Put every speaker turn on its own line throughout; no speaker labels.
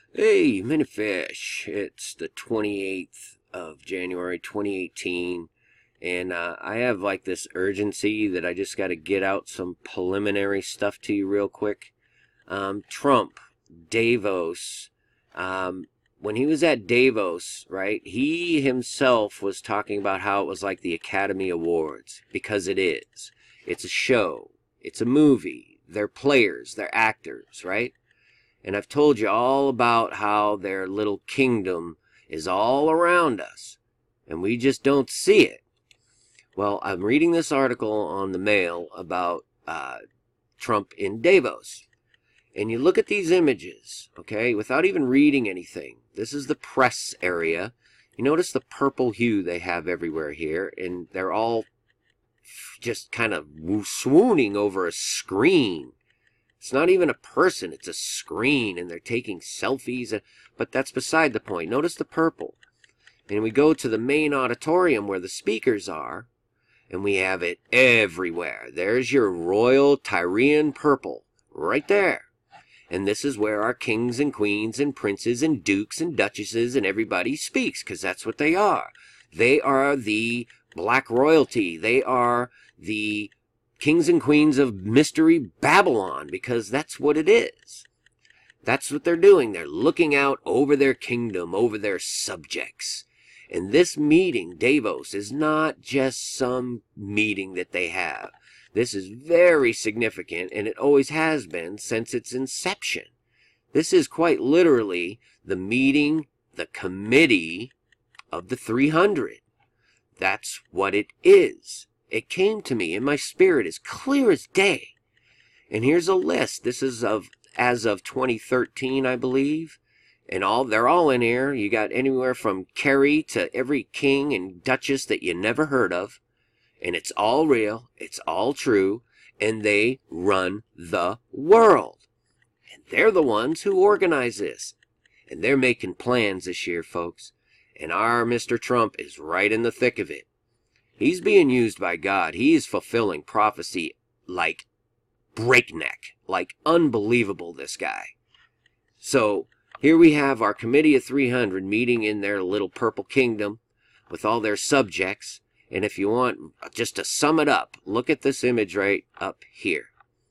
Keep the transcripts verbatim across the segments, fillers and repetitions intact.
Hey, Minifish. It's the twenty-eighth of January, twenty eighteen, and uh, I have like this urgency that I just got to get out some preliminary stuff to you real quick. Um, Trump, Davos, um, when he was at Davos, right, he himself was talking about how it was like the Academy Awards, because it is. It's a show. It's a movie. They're players. They're actors, right? And I've told you all about how their little kingdom is all around us, and we just don't see it. Well, I'm reading this article on the Mail about uh, Trump in Davos. And you look at these images, okay, without even reading anything. This is the press area. You notice the purple hue they have everywhere here, and they're all just kind of swooning over a screen. It's not even a person, it's a screen, and they're taking selfies, but that's beside the point. Notice the purple. And we go to the main auditorium where the speakers are, and we have it everywhere. There's your royal Tyrian purple, right there. And this is where our kings and queens and princes and dukes and duchesses and everybody speaks, because that's what they are. They are the black royalty. They are the kings and queens of Mystery Babylon, because that's what it is. That's what they're doing. They're looking out over their kingdom, over their subjects. And this meeting, Davos, is not just some meeting that they have. This is very significant, and it always has been since its inception. This is quite literally the meeting, the committee of the three hundred. That's what it is. It came to me in my spirit as clear as day. And here's a list. This is of as of twenty thirteen, I believe. And all they're all in here. You got anywhere from Kerry to every king and duchess that you never heard of. And it's all real. It's all true. And they run the world. And they're the ones who organize this. And they're making plans this year, folks. And our Mister Trump is right in the thick of it. He's being used by God. He is fulfilling prophecy like breakneck, like unbelievable, this guy. So here we have our committee of three hundred meeting in their little purple kingdom with all their subjects. And if you want just to sum it up, look at this image right up here.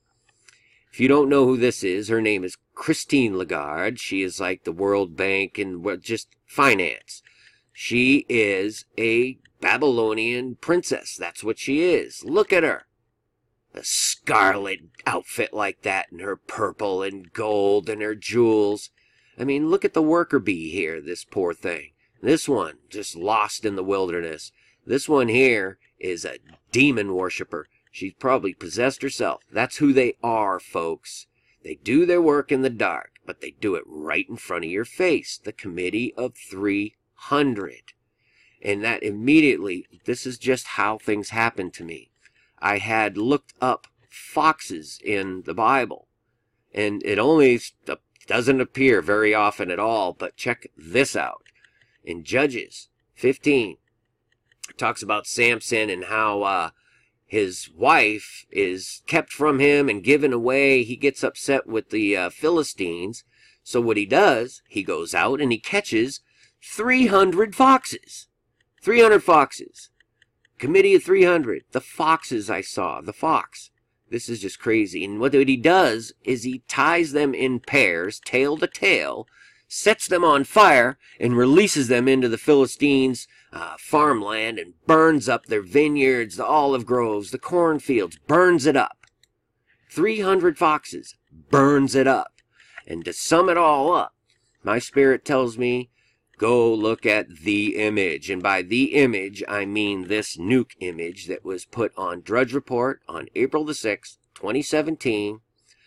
If you don't know who this is, her name is Christine Lagarde. She is like the World Bank and just finance. She is a Babylonian princess. That's what she is. Look at her. A scarlet outfit like that, and her purple and gold and her jewels. I mean, look at the worker bee here, this poor thing. This one, just lost in the wilderness. This one here is a demon worshiper. She's probably possessed herself. That's who they are, folks. They do their work in the dark, but they do it right in front of your face. The Committee of three hundred. And that immediately, this is just how things happen to me. I had looked up foxes in the Bible, and it only doesn't appear very often at all, but check this out. In Judges fifteen, it talks about Samson and how uh, his wife is kept from him and given away. He gets upset with the uh, Philistines, so what he does, he goes out and he catches three hundred foxes. three hundred foxes. Committee of three hundred. The foxes I saw. The fox. This is just crazy. And what he does is he ties them in pairs, tail to tail, sets them on fire, and releases them into the Philistines' uh, farmland and burns up their vineyards, the olive groves, the cornfields, burns it up. three hundred foxes. Burns it up. And to sum it all up, my spirit tells me, go look at the image. And by the image, I mean this nuke image that was put on Drudge Report on April the sixth, twenty seventeen,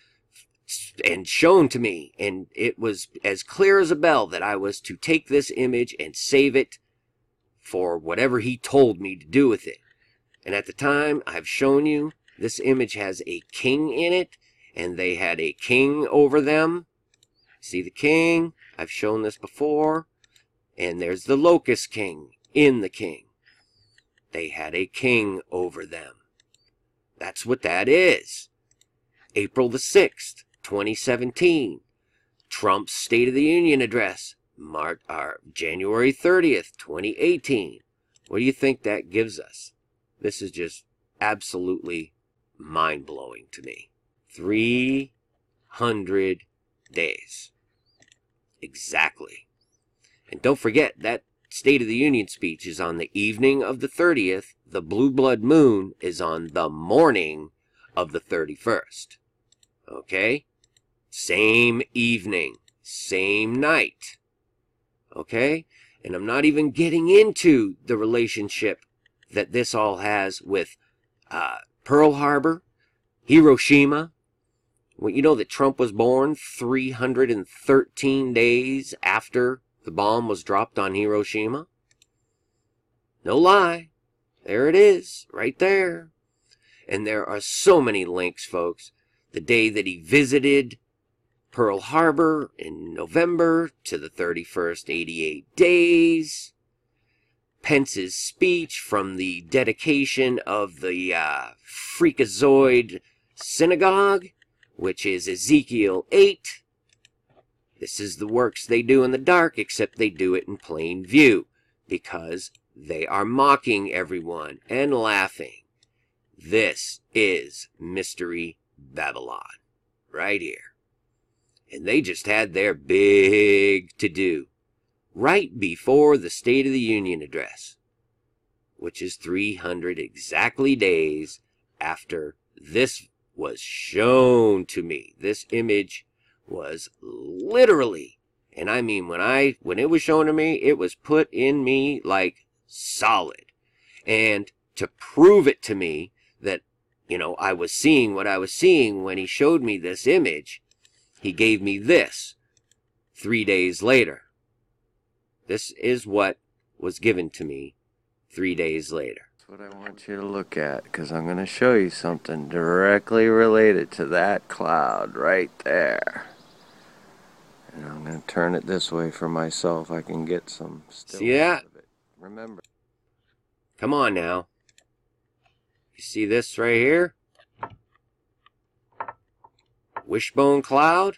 and shown to me. And it was as clear as a bell that I was to take this image and save it for whatever he told me to do with it. And at the time, I've shown you, this image has a king in it, and they had a king over them. See the king? I've shown this before. And there's the locust king in the king. They had a king over them. That's what that is. April the sixth, twenty seventeen. Trump's State of the Union address, March, or January thirtieth, twenty eighteen. What do you think that gives us? This is just absolutely mind-blowing to me. three hundred days. Exactly. And don't forget, that State of the Union speech is on the evening of the thirtieth. The blue blood moon is on the morning of the thirty-first. Okay? Same evening. Same night. Okay? And I'm not even getting into the relationship that this all has with uh, Pearl Harbor, Hiroshima. Well, you know that Trump was born three hundred thirteen days after the bomb was dropped on Hiroshima? No lie. There it is, right there. And there are so many links, folks. The day that he visited Pearl Harbor in November to the thirty-first, eighty-eight days. Pence's speech from the dedication of the uh, Freakazoid Synagogue, which is Ezekiel eight. This is the works they do in the dark, except they do it in plain view, because they are mocking everyone and laughing. This is Mystery Babylon, right here. And they just had their big to-do right before the State of the Union address, which is three hundred exactly days after this was shown to me. This image was literally, and I mean when I when it was shown to me, it was put in me like solid. And to prove it to me that, you know, I was seeing what I was seeing when he showed me this image, he gave me this three days later. This is what was given to me three days later.
That's what I want you to look at, because I'm going to show you something directly related to that cloud right there. And I'm going to turn it this way for myself. I can get some still
see that?
Of it. Remember.
Come on now. You see this right here? Wishbone cloud?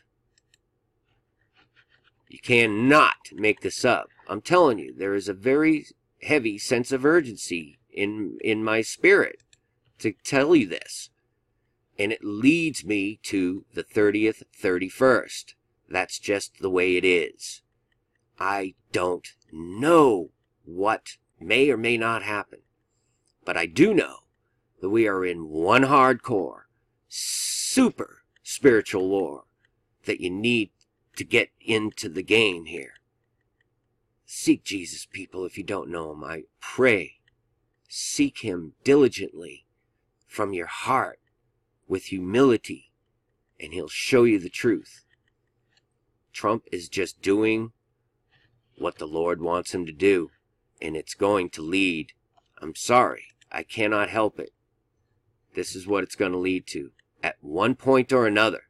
You cannot make this up. I'm telling you, there is a very heavy sense of urgency in in my spirit to tell you this. And it leads me to the thirtieth, thirty-first. That's just the way it is. I don't know what may or may not happen. But I do know that we are in one hardcore, super spiritual war that you need to get into the game here. Seek Jesus, people, if you don't know him. I pray. Seek him diligently from your heart with humility, and he'll show you the truth. Trump is just doing what the Lord wants him to do, and it's going to lead. I'm sorry, I cannot help it. This is what it's going to lead to at one point or another.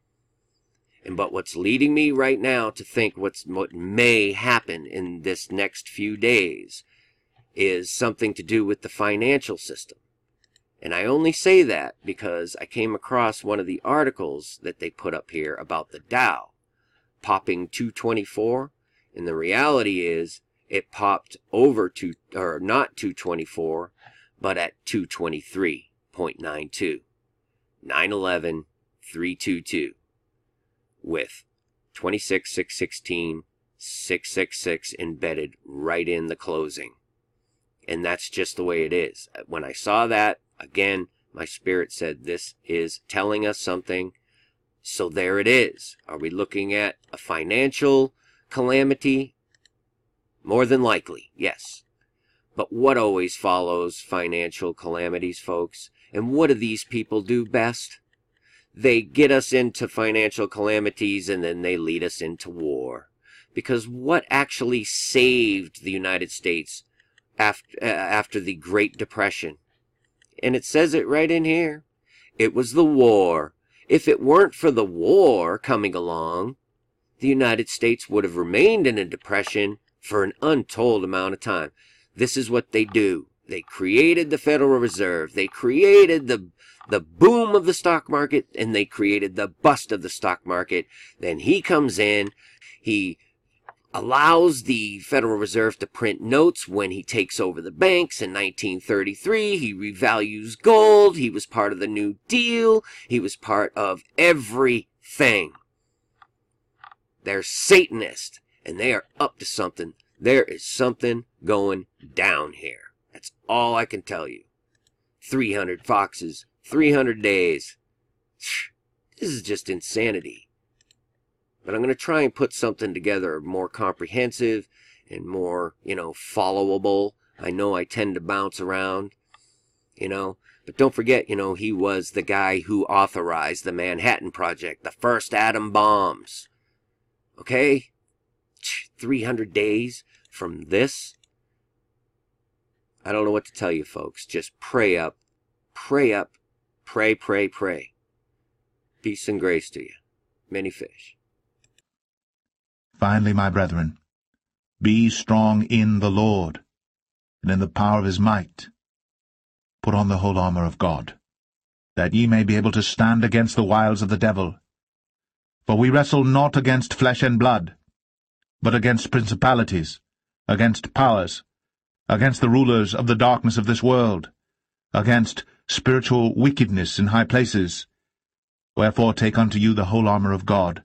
And but what's leading me right now to think what's what may happen in this next few days is something to do with the financial system. And I only say that because I came across one of the articles that they put up here about the Dow popping two twenty-four, and the reality is it popped over to, or not two twenty-four, but at two twenty-three point nine two. nine eleven three twenty-two. With twenty-six six sixteen six sixty-six embedded right in the closing. And that's just the way it is. When I saw that, again, my spirit said this is telling us something. So there it is. Are we looking at a financial calamity? More than likely, yes. But what always follows financial calamities, folks? And what do these people do best? They get us into financial calamities and then they lead us into war. Because what actually saved the United States after, uh, after the Great Depression? And it says it right in here. It was the war. If it weren't for the war coming along, the United States would have remained in a depression for an untold amount of time. This is what they do. They created the Federal Reserve. They created the the boom of the stock market and they created the bust of the stock market. Then he comes in, he allows the Federal Reserve to print notes when he takes over the banks in nineteen thirty-three. He revalues gold. He was part of the New Deal. He was part of everything. They're Satanists, and they are up to something. There is something going down here. That's all I can tell you. three hundred foxes, three hundred days. This is just insanity. But I'm going to try and put something together more comprehensive and more, you know, followable. I know I tend to bounce around, you know. But don't forget, you know, he was the guy who authorized the Manhattan Project, the first atom bombs. Okay? three hundred days from this. I don't know what to tell you, folks. Just pray up. Pray up. Pray, pray, pray. Peace and grace to you. Many fish.
Finally, my brethren, be strong in the Lord, and in the power of his might. Put on the whole armour of God, that ye may be able to stand against the wiles of the devil. For we wrestle not against flesh and blood, but against principalities, against powers, against the rulers of the darkness of this world, against spiritual wickedness in high places. Wherefore take unto you the whole armour of God,